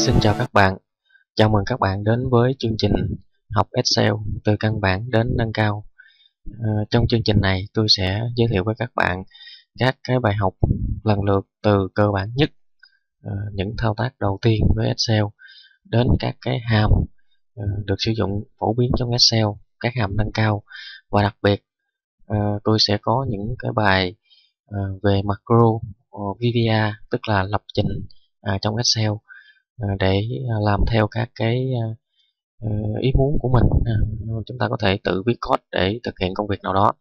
Xin chào các bạn, chào mừng các bạn đến với chương trình học Excel từ căn bản đến nâng cao. Trong chương trình này tôi sẽ giới thiệu với các bạn các cái bài học lần lượt từ cơ bản nhất, những thao tác đầu tiên với Excel đến các cái hàm được sử dụng phổ biến trong Excel, các hàm nâng cao, và đặc biệt tôi sẽ có những cái bài về macro VBA, tức là lập trình trong Excel, để làm theo các cái ý muốn của mình. Chúng ta có thể tự viết code để thực hiện công việc nào đó.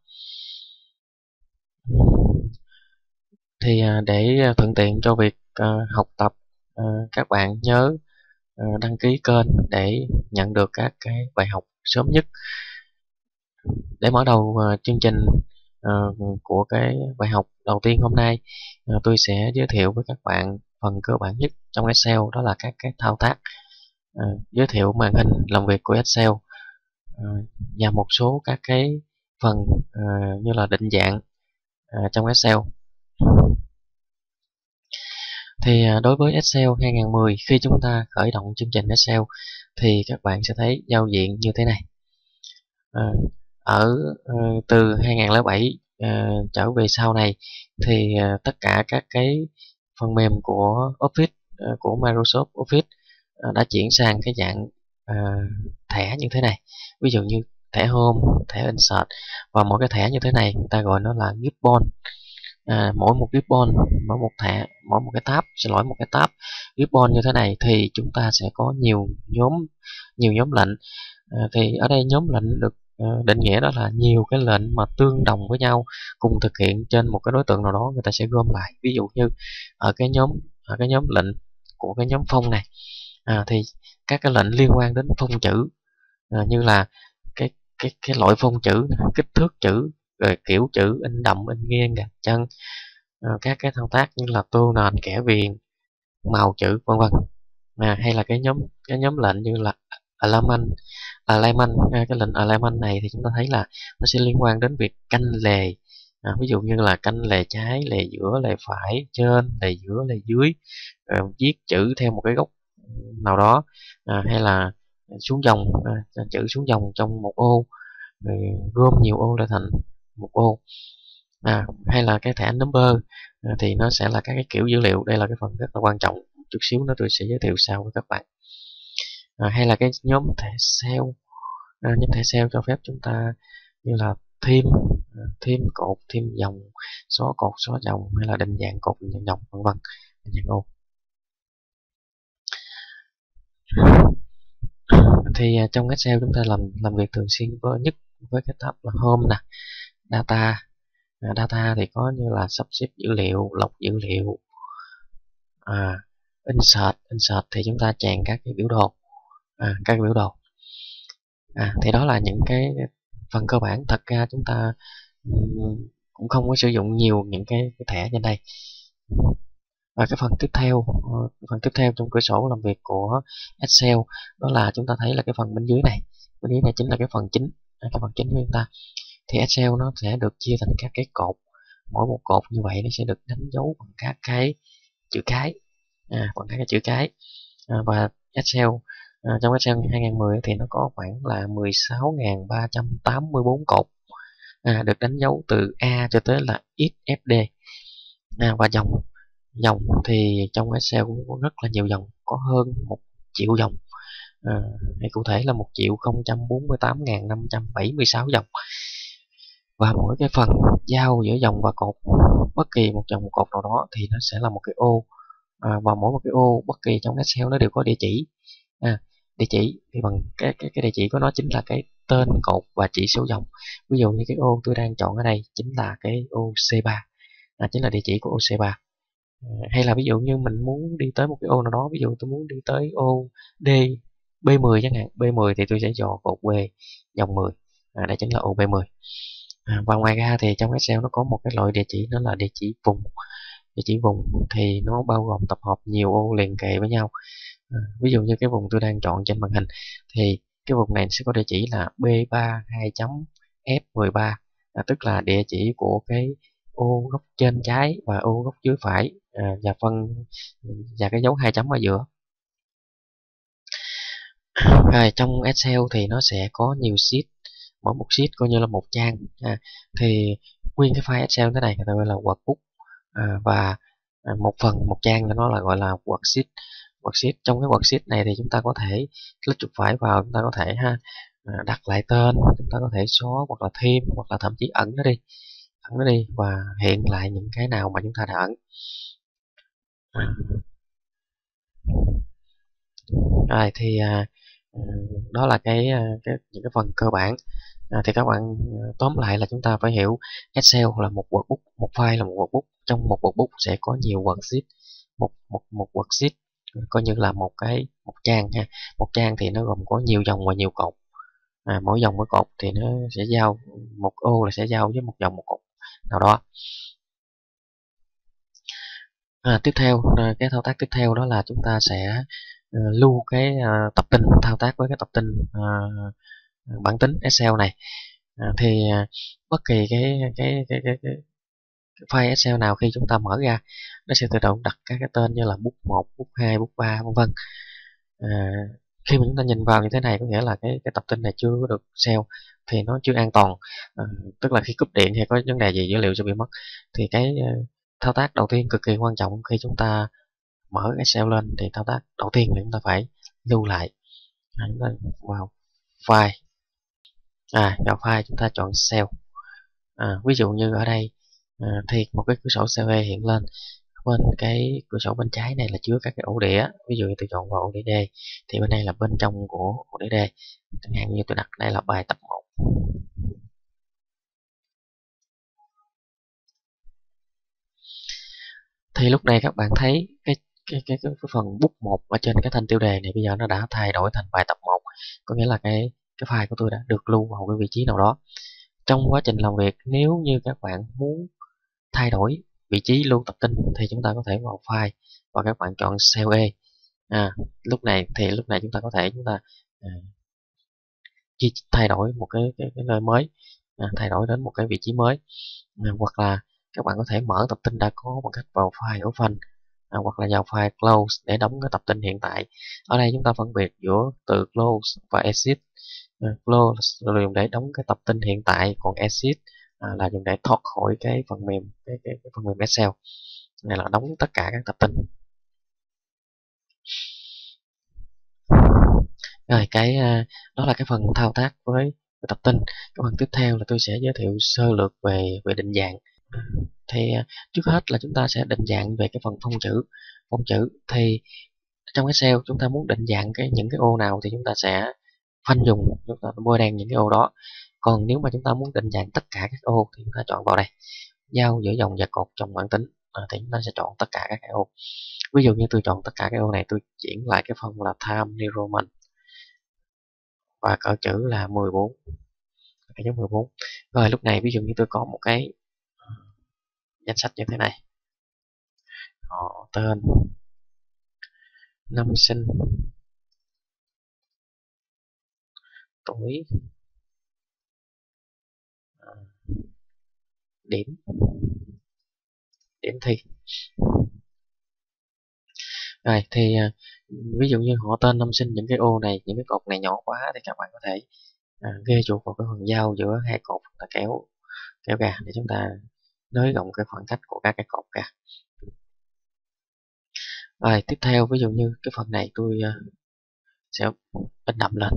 Thì để thuận tiện cho việc học tập, các bạn nhớ đăng ký kênh để nhận được các cái bài học sớm nhất. Để mở đầu chương trình của cái bài học đầu tiên hôm nay, tôi sẽ giới thiệu với các bạn phần cơ bản nhất trong Excel, đó là các cái thao tác, giới thiệu màn hình làm việc của Excel, và một số các cái phần như là định dạng trong Excel. Thì đối với Excel 2010, khi chúng ta khởi động chương trình Excel thì các bạn sẽ thấy giao diện như thế này. Từ 2007 trở về sau này thì tất cả các cái phần mềm của Office, của Microsoft Office đã chuyển sang cái dạng thẻ như thế này. Ví dụ như thẻ Home, thẻ Insert, và mỗi cái thẻ như thế này người ta gọi nó là gibbon. Mỗi một gibbon, mỗi một cái tab, một cái tab gibbon như thế này thì chúng ta sẽ có nhiều nhóm lệnh. Thì ở đây nhóm lệnh được định nghĩa đó là nhiều cái lệnh mà tương đồng với nhau cùng thực hiện trên một cái đối tượng nào đó, người ta sẽ gom lại. Ví dụ như ở cái nhóm lệnh của cái nhóm phông này, thì các cái lệnh liên quan đến phông chữ, như là cái loại phông chữ, kích thước chữ, rồi kiểu chữ, in đậm, in nghiêng, gạch chân, các cái thao tác như là tô nền, kẻ viền, màu chữ, vân vân. Hay là cái nhóm lệnh như là alignment. Cái lệnh alignment này thì chúng ta thấy là nó sẽ liên quan đến việc canh lề. Ví dụ như là canh lề trái, lề giữa, lề phải, trên, lề giữa, lề dưới, viết chữ theo một cái góc nào đó, hay là xuống dòng, chữ xuống dòng trong một ô, rồi gom nhiều ô lại thành một ô. Hay là cái thẻ number, thì nó sẽ là các cái kiểu dữ liệu. Đây là cái phần rất là quan trọng, chút xíu nữa tôi sẽ giới thiệu sau với các bạn. Hay là cái nhóm thẻ cell. Nhóm thẻ cell cho phép chúng ta như là thêm cột, thêm dòng, xóa cột, xóa dòng, hay là định dạng cột, định dạng dòng, vân vân, định dạng ô. Thì trong Excel chúng ta làm việc thường xuyên với cái tab là Home nè, Data thì có như là sắp xếp dữ liệu, lọc dữ liệu. Insert thì chúng ta chèn các cái biểu đồ, thì đó là những cái phần cơ bản. Thật ra chúng ta cũng không có sử dụng nhiều những cái thẻ trên đây. Và cái phần tiếp theo trong cửa sổ làm việc của Excel, đó là chúng ta thấy là cái phần bên dưới này. Bên dưới này chính là cái phần chính, của chúng ta. Thì Excel nó sẽ được chia thành các cái cột. Mỗi một cột như vậy nó sẽ được đánh dấu bằng các cái chữ cái, và Excel, trong Excel 2010 thì nó có khoảng là 16.384 cột, được đánh dấu từ A cho tới là XFD. Và dòng thì trong Excel cũng có rất là nhiều dòng, có hơn 1 triệu dòng, hay cụ thể là 1.048.576 dòng. Và mỗi cái phần giao giữa dòng và cột, bất kỳ một dòng một cột nào đó thì nó sẽ là một cái ô, và mỗi một cái ô bất kỳ trong Excel nó đều có địa chỉ. Địa chỉ thì bằng cái địa chỉ của nó chính là cái tên cột và chỉ số dòng. Ví dụ như cái ô tôi đang chọn ở đây chính là cái ô C3, chính là địa chỉ của ô C3. Hay là ví dụ như mình muốn đi tới một cái ô nào đó, ví dụ tôi muốn đi tới ô B10 chẳng hạn, B10 thì tôi sẽ chọn cột B dòng 10, đây chính là ô B10. Và ngoài ra thì trong Excel nó có một cái loại địa chỉ, đó là địa chỉ vùng. Địa chỉ vùng thì nó bao gồm tập hợp nhiều ô liền kề với nhau. Ví dụ như cái vùng tôi đang chọn trên màn hình thì cái vùng này sẽ có địa chỉ là B32.F13, tức là địa chỉ của cái ô góc trên trái và ô góc dưới phải, và cái dấu 2 chấm ở giữa. Rồi trong Excel thì nó sẽ có nhiều sheet, mỗi một sheet coi như là một trang. Thì nguyên cái file Excel thế này người ta gọi là workbook, và một trang của nó là gọi là worksheet. Worksheet, trong cái worksheet này thì chúng ta có thể click chuột phải vào, chúng ta có thể đặt lại tên, chúng ta có thể xóa hoặc là thêm hoặc là thậm chí ẩn nó đi và hiện lại những cái nào mà chúng ta đã ẩn. Rồi thì ừ, đó là những cái phần cơ bản. Thì các bạn tóm lại là chúng ta phải hiểu Excel là một workbook, một file là một workbook. Trong một workbook sẽ có nhiều worksheet, một worksheet coi như là một trang ha. Một trang thì nó gồm có nhiều dòng và nhiều cột. Mỗi dòng mỗi cột thì nó sẽ giao một ô, là sẽ giao với một dòng một cột nào đó. Tiếp theo, cái thao tác tiếp theo đó là chúng ta sẽ lưu cái tập tin, thao tác với cái tập tin bản tính Excel này. Bất kỳ cái file Excel nào khi chúng ta mở ra, nó sẽ tự động đặt các cái tên như là book 1, book 2, book 3 vân vân. Khi mà chúng ta nhìn vào như thế này có nghĩa là cái tập tin này chưa có được save, thì nó chưa an toàn. Tức là khi cúp điện hay có vấn đề gì dữ liệu sẽ bị mất. Thì cái thao tác đầu tiên cực kỳ quan trọng khi chúng ta mở Excel lên, thì thao tác đầu tiên là chúng ta phải lưu lại. Chúng ta vào file, vào file chúng ta chọn save. Ví dụ như ở đây thì một cái cửa sổ CV hiện lên, bên cái cửa sổ bên trái này là chứa các cái ổ đĩa. Ví dụ như tôi chọn vào ổ đĩa D thì bên đây là bên trong của ổ đĩa D, chẳng hạn như tôi đặt đây là bài tập 1. Thì lúc này các bạn thấy cái phần book 1 ở trên cái thanh tiêu đề này bây giờ nó đã thay đổi thành bài tập 1, có nghĩa là cái file của tôi đã được lưu vào cái vị trí nào đó. Trong quá trình làm việc, nếu như các bạn muốn thay đổi vị trí lưu tập tin thì chúng ta có thể vào file và các bạn chọn cell E. Lúc này chúng ta có thể thay đổi một cái nơi mới, thay đổi đến một cái vị trí mới. Hoặc là các bạn có thể mở tập tin đã có bằng cách vào file open, hoặc là vào file close để đóng cái tập tin hiện tại. Ở đây chúng ta phân biệt giữa từ close và exit. Close là dùng để đóng cái tập tin hiện tại, còn exit là dùng để thoát khỏi cái phần mềm cái phần mềm Excel này, là đóng tất cả các tập tin. Rồi đó là cái phần thao tác với tập tin. Cái phần tiếp theo là tôi sẽ giới thiệu sơ lược về định dạng. Thì trước hết là chúng ta sẽ định dạng về cái phần phông chữ. Thì trong Excel chúng ta muốn định dạng những cái ô nào thì chúng ta sẽ khoanh dùng, chúng ta bôi đen những cái ô đó. Còn nếu mà chúng ta muốn định dạng tất cả các ô thì chúng ta chọn vào đây, giao giữa dòng và cột trong bảng tính, thì chúng ta sẽ chọn tất cả các cái ô. Ví dụ như tôi chọn tất cả các ô này, tôi chuyển lại cái phần là Time New Roman và cỡ chữ là 14, cái dấu 14. Rồi lúc này ví dụ như tôi có một cái danh sách như thế này: họ, tên, năm sinh, tuổi, điểm điểm thi. Rồi thì ví dụ như họ, tên, năm sinh, những cái ô này, những cái cột này nhỏ quá thì các bạn có thể ghê chuột vào cái phần giao giữa hai cột, ta kéo ra để chúng ta nới rộng cái khoảng cách của các cái cột ra. Rồi tiếp theo, ví dụ như cái phần này tôi sẽ in đậm lên,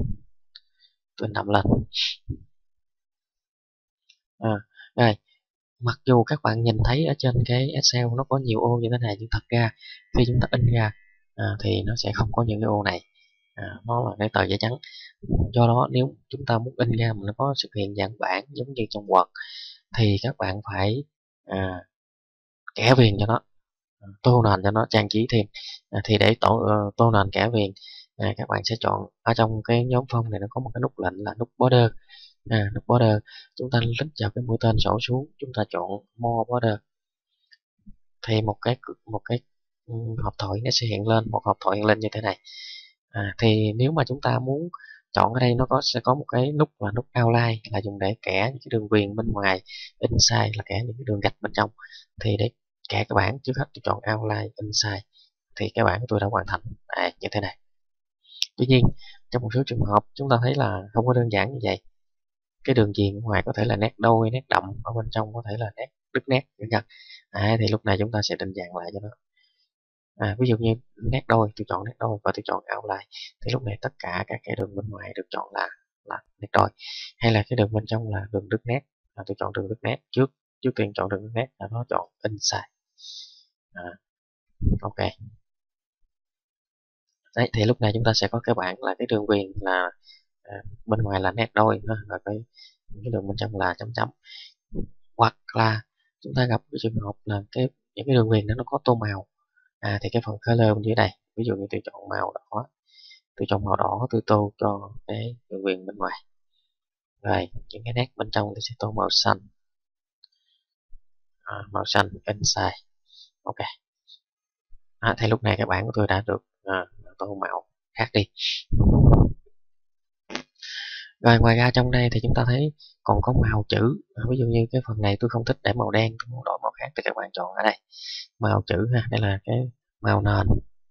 rồi mặc dù các bạn nhìn thấy ở trên cái Excel nó có nhiều ô như thế này, nhưng thật ra khi chúng ta in ra thì nó sẽ không có những cái ô này. Nó là cái tờ giấy trắng. Do đó nếu chúng ta muốn in ra mà nó có xuất hiện dạng bản giống như trong Word thì các bạn phải kẻ viền cho nó, tô nền cho nó, trang trí thêm. Thì để tô nền kẻ viền, các bạn sẽ chọn ở trong cái nhóm phông này, nó có một cái nút lệnh là nút border. Nút border, chúng ta click vào cái mũi tên sổ xuống, chúng ta chọn more border thì một cái hộp thoại nó sẽ hiện lên, một hộp thoại hiện lên như thế này. Thì nếu mà chúng ta muốn chọn, ở đây nó sẽ có một cái nút là nút outline, là dùng để kẻ những cái đường viền bên ngoài, inside là kẻ những cái đường gạch bên trong. Thì để kẻ cái bảng, trước hết tôi chọn outline inside thì cái bảng của tôi đã hoàn thành như thế này. Tuy nhiên trong một số trường hợp chúng ta thấy là không có đơn giản như vậy. Cái đường viền ngoài có thể là nét đôi, nét đậm, ở bên trong có thể là nét đứt nét chẳng hạn. Thì lúc này chúng ta sẽ định dạng lại cho nó. Ví dụ như nét đôi, tôi chọn nét đôi và tôi chọn outline, thì lúc này tất cả các cái đường bên ngoài được chọn là nét đôi. Hay là cái đường bên trong là đường đứt nét, tôi chọn đường đứt nét trước trước tiên chọn đường đứt nét là nó chọn inside. Ok. Đấy, thì lúc này chúng ta sẽ có cái bảng là cái đường viền là bên ngoài là nét đôi và cái đường bên trong là chấm chấm. Hoặc là chúng ta gặp cái trường hợp là những cái đường viền đó nó có tô màu, thì cái phần color bên dưới đây, ví dụ như tôi chọn màu đỏ, tôi tô cho cái đường viền bên ngoài. Rồi những cái nét bên trong tôi sẽ tô màu xanh, inside. Ok. Thì lúc này cái bảng của tôi đã được tô màu khác đi. Rồi ngoài ra trong đây thì chúng ta thấy còn có màu chữ. Ví dụ như cái phần này tôi không thích để màu đen, tôi muốn đổi màu khác thì các bạn chọn ở đây màu chữ ha. Đây là cái màu nền,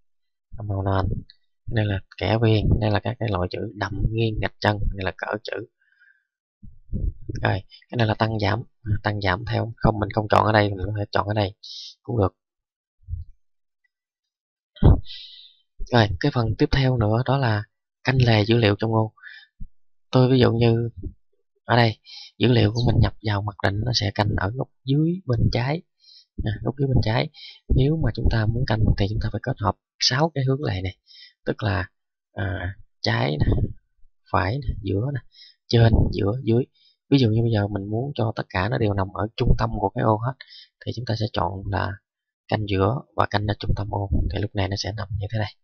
đây là kẻ viền, đây là các cái loại chữ đậm, nghiêng, gạch chân, đây là cỡ chữ. Rồi cái này là tăng giảm theo, không mình không chọn ở đây, mình có thể chọn ở đây cũng được. Rồi cái phần tiếp theo nữa đó là canh lề dữ liệu trong ô. Tôi ví dụ như ở đây dữ liệu của mình nhập vào mặc định nó sẽ canh ở góc dưới bên trái, nếu mà chúng ta muốn canh thì chúng ta phải kết hợp 6 cái hướng lề này, tức là trái nè, phải nè, giữa nè, trên, giữa, dưới. Ví dụ như bây giờ mình muốn cho tất cả nó đều nằm ở trung tâm của cái ô hết thì chúng ta sẽ chọn là canh giữa và canh ở trung tâm ô, thì lúc này nó sẽ nằm như thế này.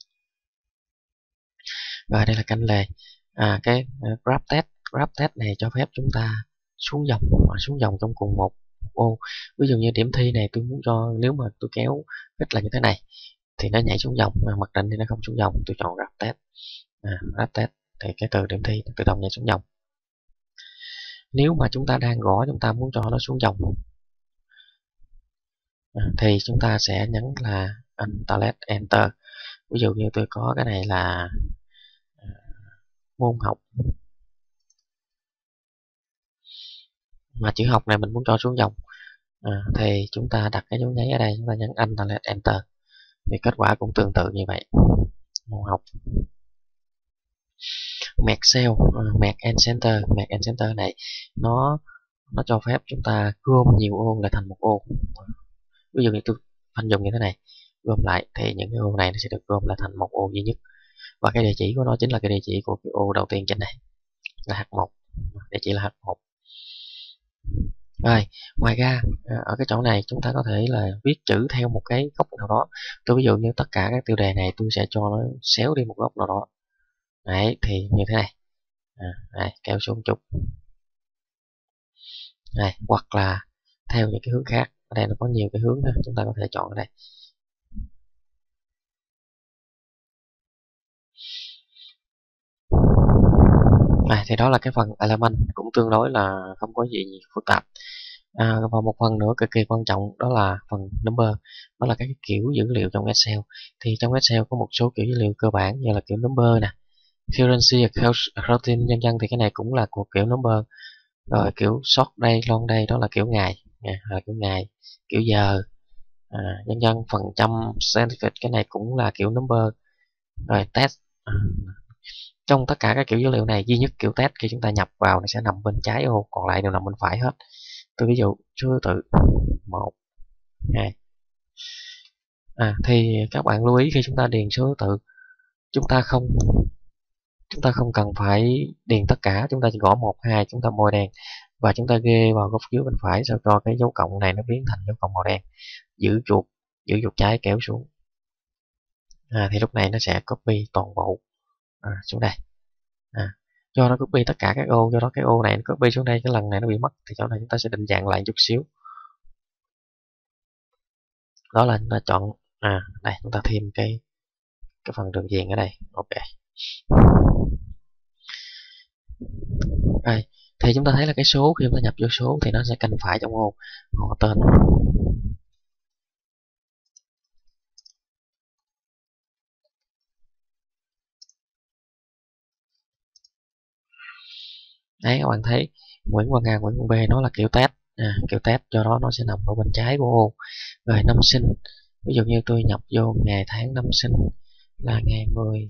Và đây là canh lề. Cái grab test này cho phép chúng ta xuống dòng trong cùng một ô. Ví dụ như điểm thi này tôi muốn cho, nếu mà tôi kéo rất là như thế này thì nó nhảy xuống dòng, mà mặc định thì nó không xuống dòng, tôi chọn grab test thì cái từ điểm thi tự động nhảy xuống dòng. Nếu mà chúng ta đang gõ, chúng ta muốn cho nó xuống dòng thì chúng ta sẽ nhấn là enter. Ví dụ như tôi có cái này là môn học, mà chữ học này mình muốn cho xuống dòng, thì chúng ta đặt cái dấu nháy ở đây, chúng ta nhấn enter thì kết quả cũng tương tự như vậy. Môn học, merge cell, merge and center này nó cho phép chúng ta gom nhiều ô lại thành một ô. Ví dụ như tôi phanh dùng như thế này, gom lại thì những cái ô này nó sẽ được gom lại thành một ô duy nhất, và cái địa chỉ của nó chính là cái địa chỉ của cái ô đầu tiên trên này là H1, địa chỉ là H1. Rồi ngoài ra ở cái chỗ này chúng ta có thể là viết chữ theo một cái góc nào đó. Tôi ví dụ như tất cả các tiêu đề này tôi sẽ cho nó xéo đi một góc nào đó. Đấy, thì như thế này. Đây, kéo xuống chút. Đây, hoặc là theo những cái hướng khác. Ở đây nó có nhiều cái hướng đó, chúng ta có thể chọn ở đây. Thì đó là cái phần element, cũng tương đối là không có gì phức tạp. Và một phần nữa cực kỳ quan trọng đó là phần number, đó là các cái kiểu dữ liệu trong Excel. Thì trong Excel có một số kiểu dữ liệu cơ bản như là kiểu number nè, currency, routine nhân dân, thì cái này cũng là một kiểu number. Rồi kiểu short day, long day đó là kiểu ngày, kiểu giờ, nhân dân, phần trăm, scientific, cái này cũng là kiểu number. Rồi test, trong tất cả các kiểu dữ liệu này duy nhất kiểu test khi chúng ta nhập vào nó sẽ nằm bên trái ô, còn lại đều nằm bên phải hết. Tôi ví dụ số tự 1, 2. Thì các bạn lưu ý khi chúng ta điền số tự, chúng ta không cần phải điền tất cả, chúng ta chỉ gõ 1, 2, chúng ta màu đen và chúng ta ghê vào góc dưới bên phải, sao cho cái dấu cộng này nó biến thành dấu cộng màu đen. Giữ chuột trái kéo xuống, thì lúc này nó sẽ copy toàn bộ xuống đây. Do nó copy tất cả các ô, do đó cái ô này nó copy xuống đây, cái lần này nó bị mất, thì chỗ này chúng ta sẽ định dạng lại chút xíu. Đó là chúng ta chọn đây, chúng ta thêm cái phần đường viền ở đây. Ok. Rồi thì chúng ta thấy là cái số, khi chúng ta nhập vô số thì nó sẽ canh phải trong ô họ tên. Đấy, các bạn thấy Nguyễn Quang A, Nguyễn Quang B nó là kiểu test, kiểu test, do đó nó sẽ nằm ở bên trái của ô. Rồi năm sinh, ví dụ như tôi nhập vô ngày tháng năm sinh là ngày 10.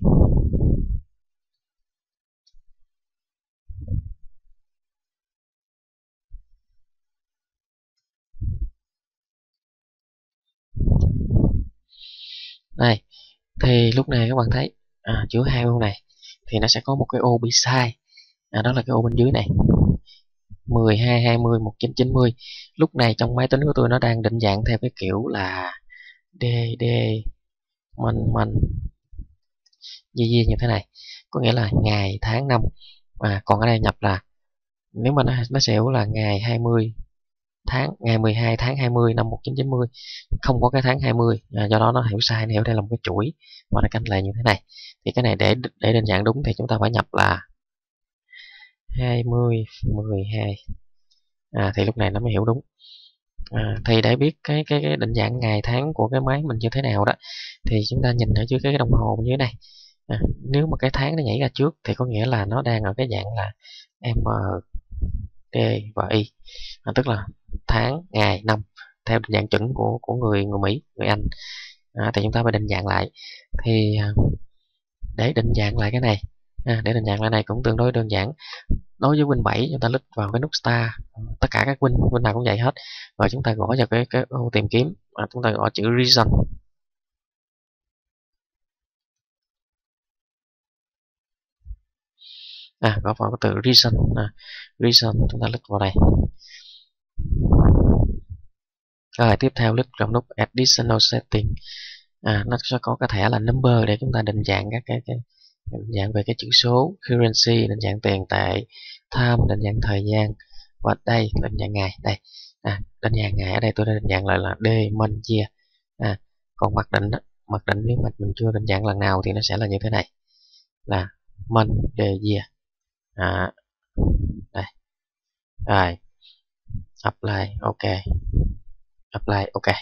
Đây, thì lúc này các bạn thấy giữa hai ô này thì nó sẽ có một cái ô bị sai, đó là cái ô bên dưới này 12 20 1990. Lúc này trong máy tính của tôi nó đang định dạng theo cái kiểu là DD mình như thế này, có nghĩa là ngày tháng năm, còn ở đây nhập là, nếu mà nó sẽ hiểu là ngày 20 tháng, ngày 12 tháng 20 năm 1990, không có cái tháng 20, do đó nó hiểu sai, nó hiểu đây là một cái chuỗi và nó canh lại như thế này. Thì cái này để định dạng đúng thì chúng ta phải nhập là 20 12, thì lúc này nó mới hiểu đúng. Thì để biết cái định dạng ngày tháng của cái máy mình như thế nào đó, thì chúng ta nhìn ở dưới cái đồng hồ bên dưới này. Nếu mà cái tháng nó nhảy ra trước thì có nghĩa là nó đang ở cái dạng là M, D và Y, tức là tháng, ngày, năm theo định dạng chuẩn của người Mỹ, người Anh. Thì chúng ta phải định dạng lại. Thì để định dạng lại cái này, để định dạng lại này cũng tương đối đơn giản. Đối với Win 7 chúng ta click vào cái nút Start, tất cả các Win nào cũng vậy hết, rồi chúng ta gõ vào cái ô tìm kiếm, chúng ta gõ chữ Region. Gõ vào cái từ Region, Region chúng ta click vào đây. Rồi tiếp theo click vào nút Additional Setting, nó sẽ có cái thẻ là Number để chúng ta định dạng các cái định dạng về cái chữ số, Currency định dạng tiền tệ, Time định dạng thời gian, và đây định dạng ngày. Đây, định dạng ngày ở đây tôi đã định dạng lại là day, month, year. Còn mặc định nếu mà mình chưa định dạng lần nào thì nó sẽ là như thế này, là month, day, year. Đây, rồi apply, ok, apply, ok.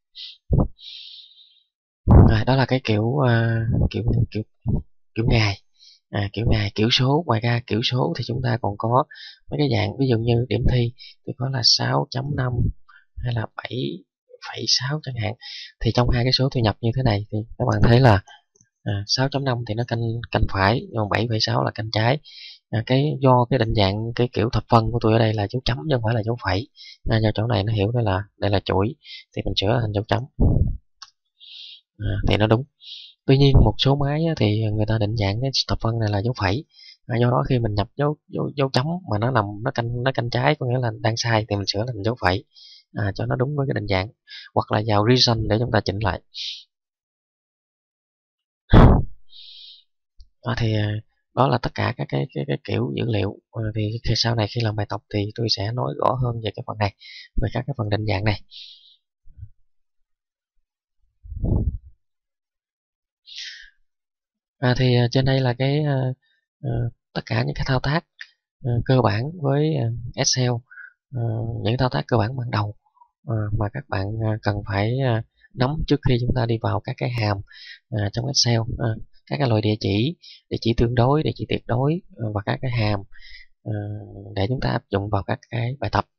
Đó là cái kiểu kiểu kiểu kiểu ngày, kiểu ngày, kiểu số. Ngoài ra kiểu số thì chúng ta còn có mấy cái dạng, ví dụ như điểm thi tôi có là 6.5 hay là 7,6 chẳng hạn. Thì trong hai cái số tôi nhập như thế này thì các bạn thấy là 6.5 thì nó canh phải, còn 7,6 là canh trái. Do cái định dạng cái kiểu thập phân của tôi ở đây là dấu chấm chứ không phải là dấu phẩy, do chỗ này nó hiểu đây là chuỗi thì mình sửa thành dấu chấm, thì nó đúng. Tuy nhiên một số máy thì người ta định dạng cái thập phân này là dấu phẩy, do đó khi mình nhập dấu chấm mà nó canh trái, có nghĩa là đang sai, thì mình sửa thành dấu phẩy, cho nó đúng với cái định dạng, hoặc là vào region để chúng ta chỉnh lại. Thì đó là tất cả các cái kiểu dữ liệu. Thì sau này khi làm bài tập thì tôi sẽ nói rõ hơn về cái phần này, về các cái phần định dạng này. Thì trên đây là cái tất cả những cái thao tác cơ bản với Excel, những thao tác cơ bản ban đầu mà các bạn cần phải nắm trước khi chúng ta đi vào các cái hàm trong Excel, các cái loại địa chỉ tương đối, địa chỉ tuyệt đối, và các cái hàm để chúng ta áp dụng vào các cái bài tập.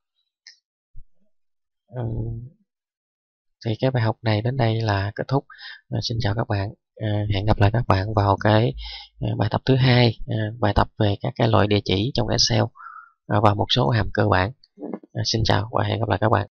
Thì cái bài học này đến đây là kết thúc. Xin chào các bạn. Hẹn gặp lại các bạn vào cái bài tập thứ hai, bài tập về các cái loại địa chỉ trong Excel và một số hàm cơ bản. Xin chào và hẹn gặp lại các bạn.